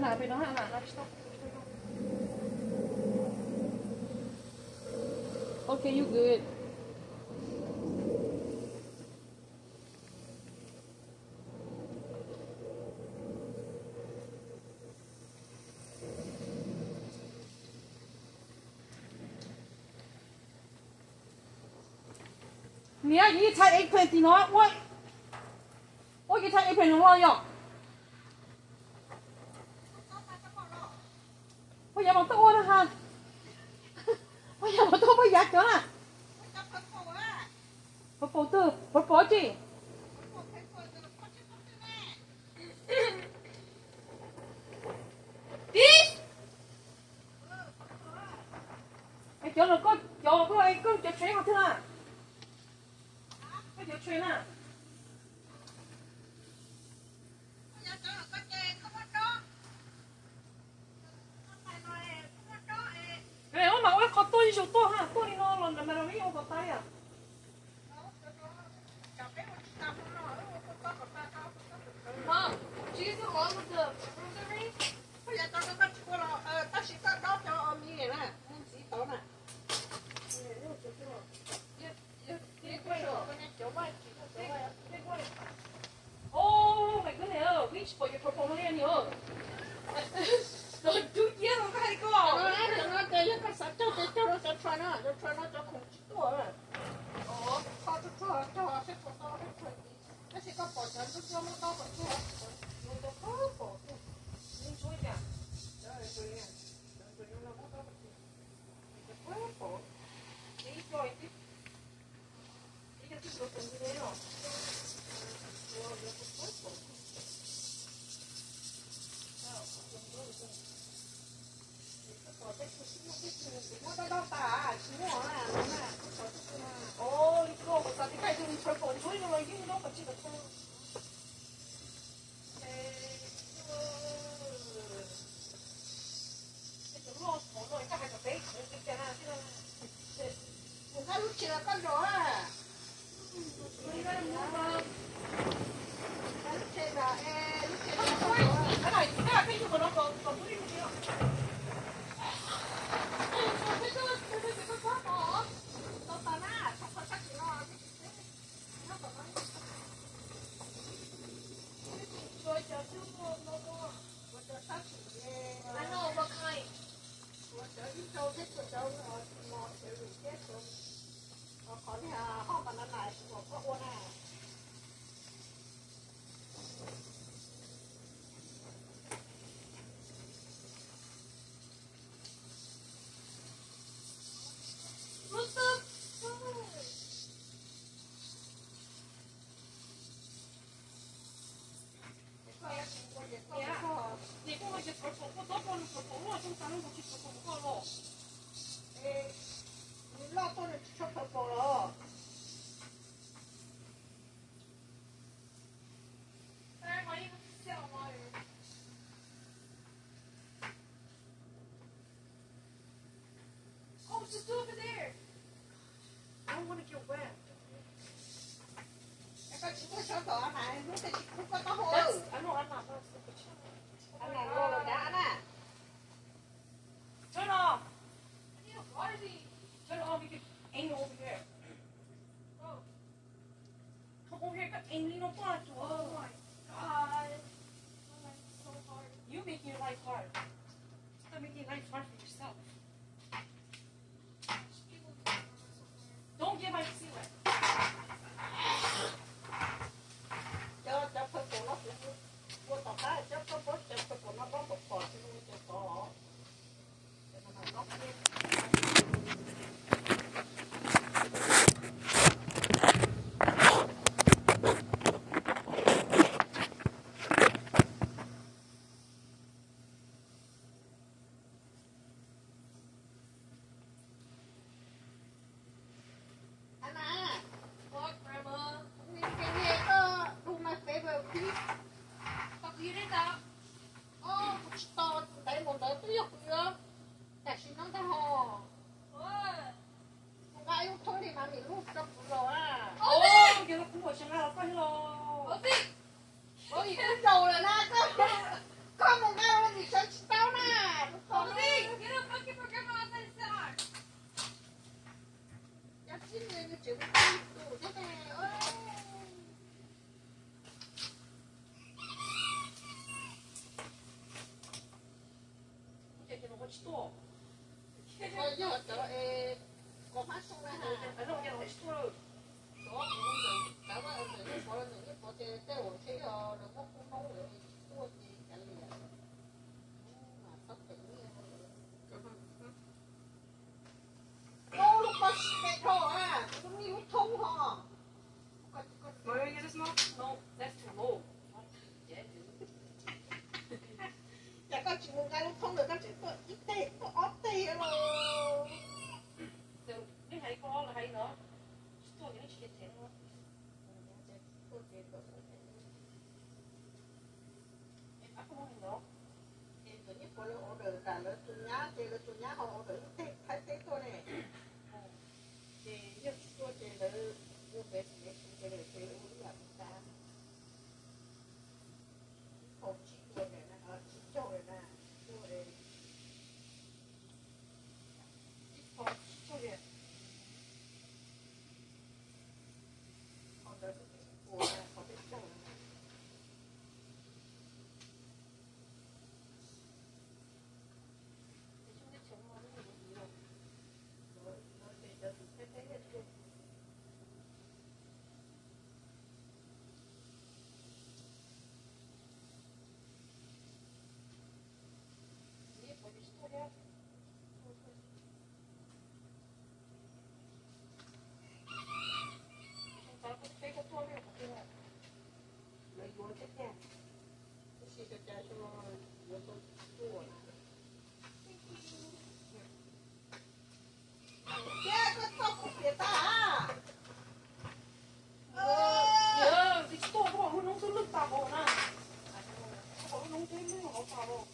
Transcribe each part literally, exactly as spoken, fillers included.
哪边的哈哪哪去到 Okay, you good. Nè, you take eggplant thì nó what? What you take eggplant nó lo bây giờ bằng tôi đó ha. Bây giờ bằng tôi bây giờ nữa nè. Bỏ bỏ từ, bỏ bỏ gì? Đi. Cái chỗ nó có chỗ nó có ai có chỗ chơi không thế nào? Cái chỗ chơi nè. Cái ông mà có tôi đi tôi ha, tôi đi nó là mà nó mấy ông có tay à? Mom, do you go along with the rosary? Bây giờ tao nó bắt cô là ờ tao chỉ tao đó cho ông như này nè, muốn chỉ tao nè. Oh my goodness, reach for your portfolio. Rồi chú chia nó cái có. Nó nói nó chơi cái sao cho cho cho cho cho nó, cho cho nó cho không chỉ tôi rồi. Ồ, cho cho cho cho sẽ có tao hết rồi. Nó sẽ có bỏ chân cho nó tao bỏ thôi. Nó có có bỏ. Đi chú đi à? Rồi rồi nha. Rồi nó nó có có bỏ. Đi rồi đi. Đi cái thứ đồ gì đấy rồi. Nó đâu ta, chỉ mua à, nó là 어, 이거 뭐 사티카이 좀 절거 안 좋아하는 거 이게 너무 같이 같아. nó lúc chiều con rõ à. Lúc chiều là e, lúc chiều là con rõ. cái này cái này cái nó còn còn cái gì nữa. I know what kind. What do you know? This is the more serious. Ờ, còn thì họ còn nó lại của có ôn à. giờ cho e có phát xong ra ha. Ở đâu nhà nó xưa rồi. Đó cũng được. Cả ba ông tự nhiên bỏ lên tự nhiên bỏ chế tế ổ chế ở nó cũng không nấu được. Tua gì cả liền. Mà sắp tự nhiên. Ô lúc có xe thô à. Cũng như thông hò. Why are you get a small? No, that's too low. Yeah, dude. Dạ con chỉ một cái lúc thông được con chỉ có ít tê, có ót tê rồi. So, cái hay có là hay nữa. Store cái nó chỉ thế thôi. Em áp không hình đó. Em tự nhiên có lượng order cả là tụi nhá, chế là tụi nhá họ order tê, thay tê thôi này. Chế nhất store chế là mua về thì chế là chế là uống là chúng ta. Không chỉตัวnàyนะ chỉ cho này nè,ตัวnày. Còn cho việc. Còn đó thì của là có biết cho. Lấy vô chết nha. Cái gì cho cha cho vô tôi chua nè. Cha có tóc của phía ta à? Ờ, thì store có bảo nông dân lực tạp bộ nè. Có bảo nông dân lực tạp bộ.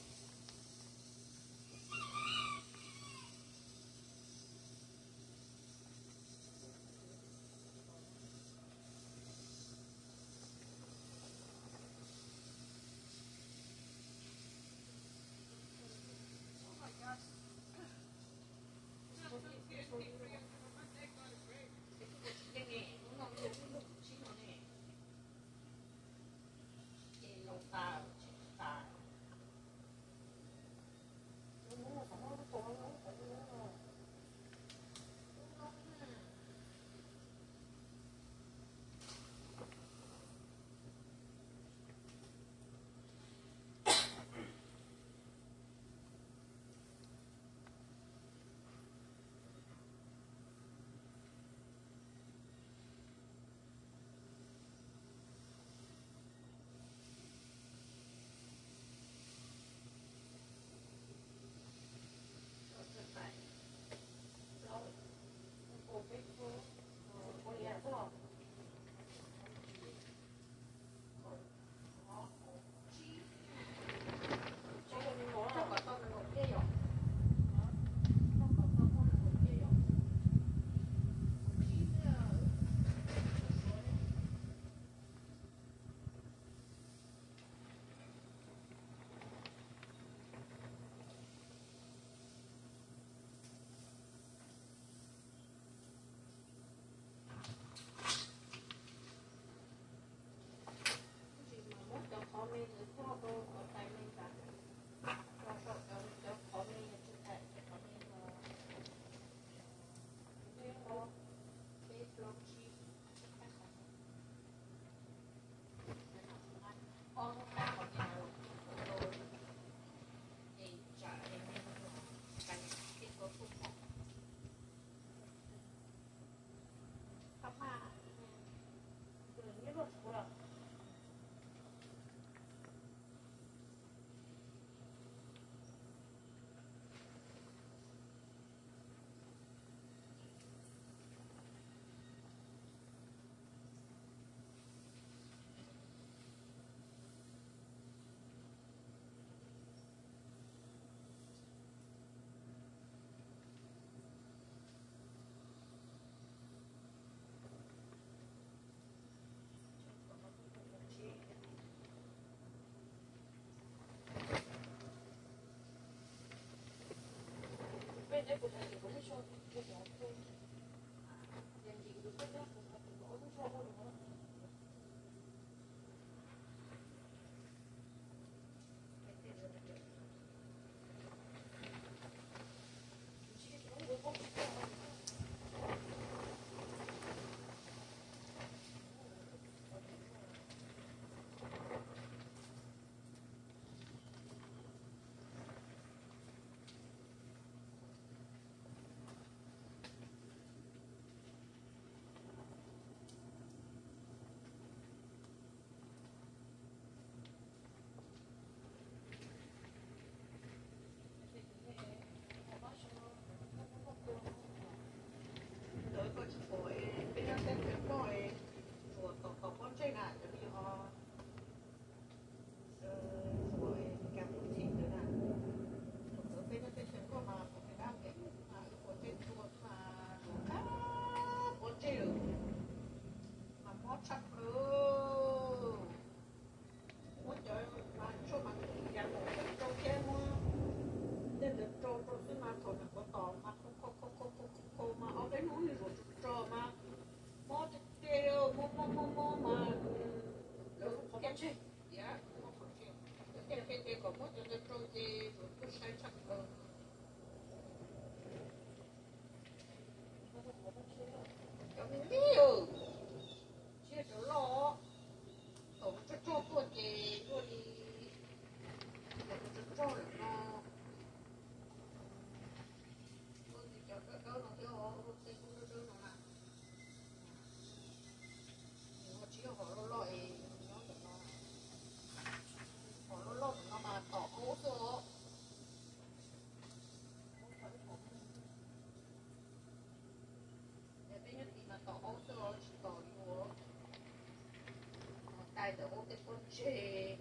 de ote conche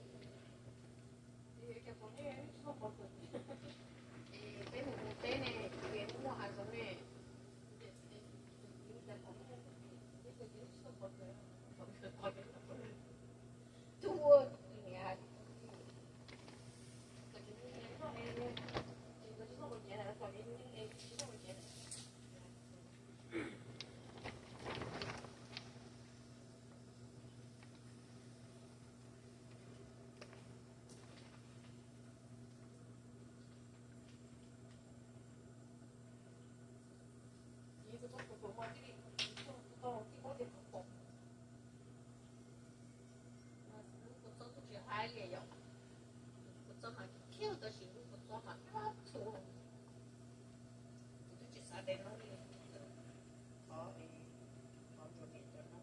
Y que pone eso por e pe mu tene que mu hazone tu ni ha hai le yo ko to ma kêu to shi ko to ma ra tu tu chỉ sa de no ni có thì có cho nên cho nó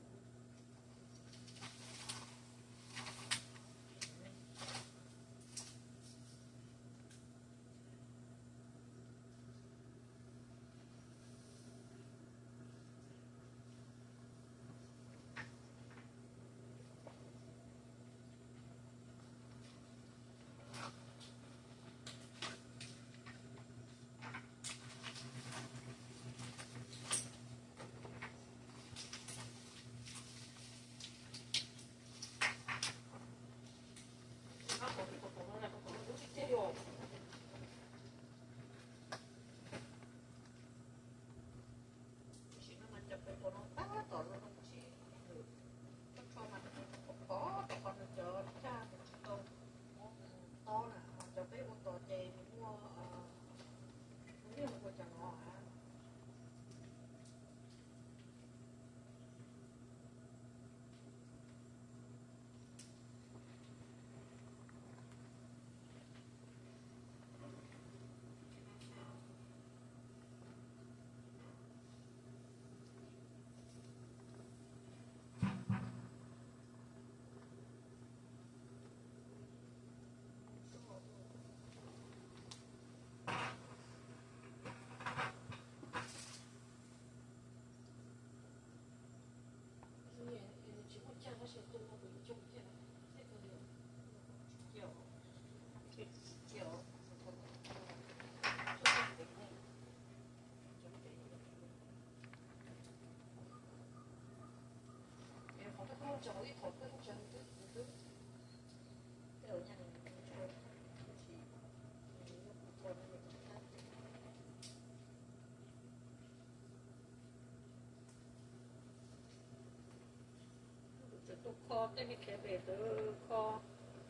tu kho cái này cái về từ kho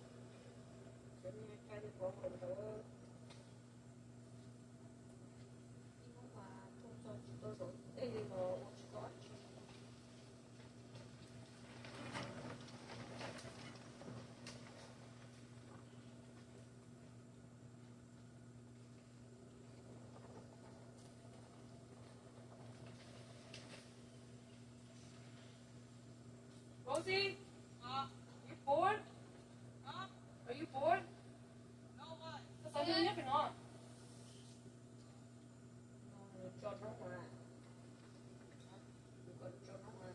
cái này cái đi có phần đó nhưng mà không cho chị tôi rồi đây là một scotch Rosie, Huh? you bored? Huh? Are you bored? No what? Sao không nhắc nó? cho nó mà còn cho nó mà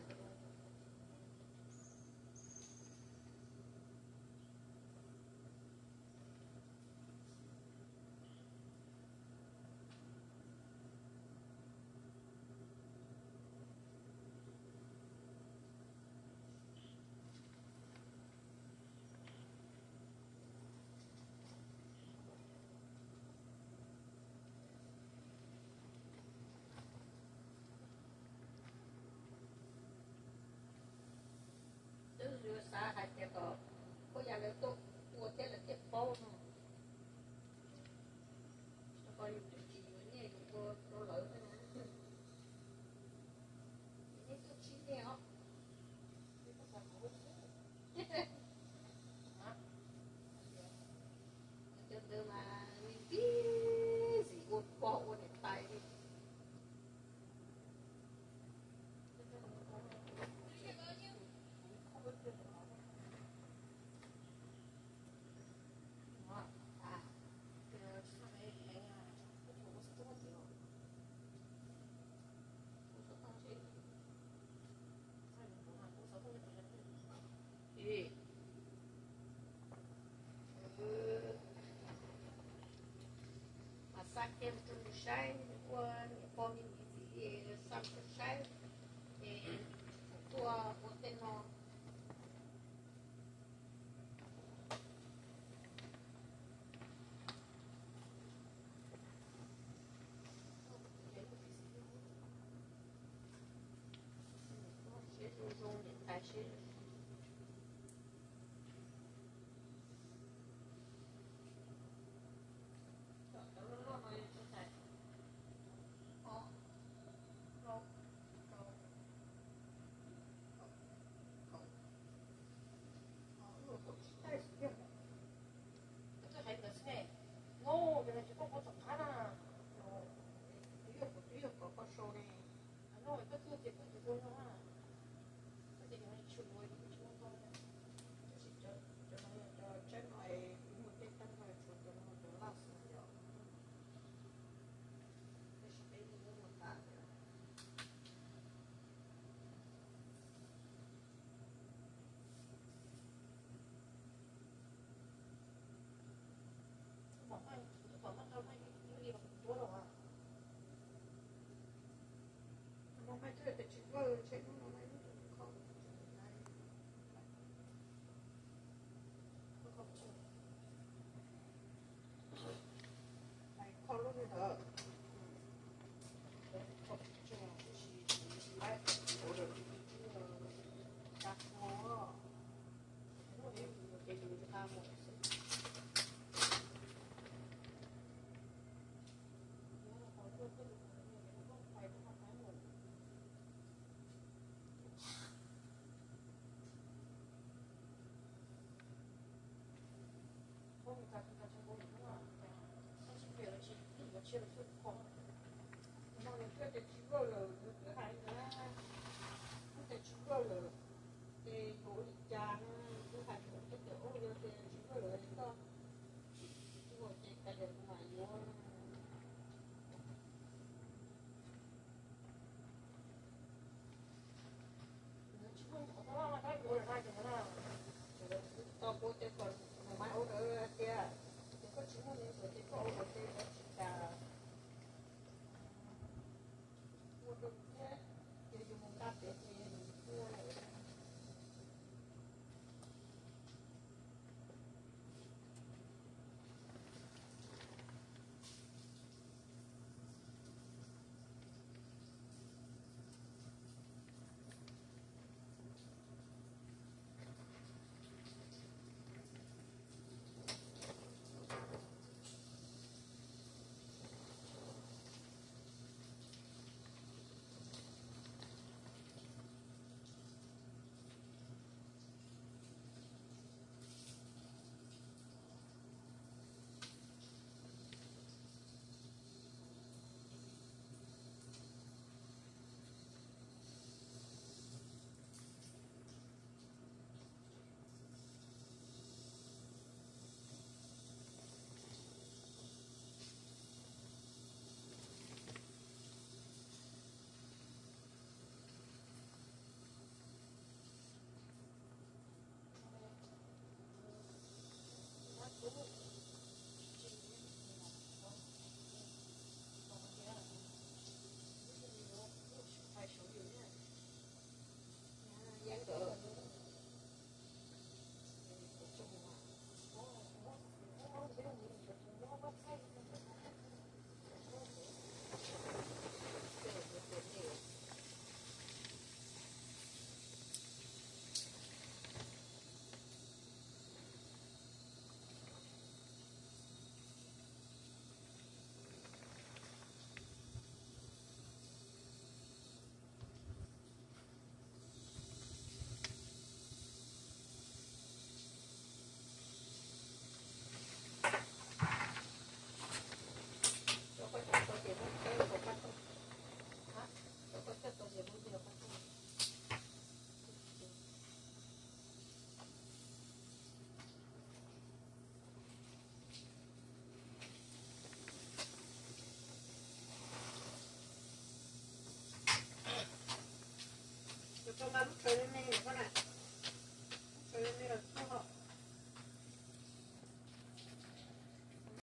em tu sai qua qua mình thì sam sai qua hotel nó No, pero si poco tocana. Io io có số này. No, ito tu ti ko tu no ha. Kasi ni mai chu boy ni chu to. Thì cho cho nó cho chết này một cái căn này cho cho nó cho last rồi. Cái gì đấy nó một tạ. Bỏ mai, bỏ mắt đâu mai đi đi bằng bố đâu à. Nó mai thôi thì chỉ vừa chết nó mai không. Không chịu. Này không lúc nữa. Không chịu. Ai ủa được. Đặt nó. Nó đi cái gì cho ta một. Không, cả cả trong bụng nó là三十岁了，其实我吃的是空。 Nó là cái cái chỉ vừa rồi cái hai nữa. Cái chỉ vừa rồi cái cổ cha nó cái hai cái cái chỗ rồi cái chỉ vừa rồi đó. Cái một cái cái đường mà vô. 지금 어떠나 다 이걸 다 되나? Tao có cái phần mà mai ô đỡ kia. Thì có chỉ muốn những cái có ô đỡ kia có chỉ cả mua được cái cái dùng một cặp để thì mua này. Dán cỡ. Cho ba lúc chơi lên này.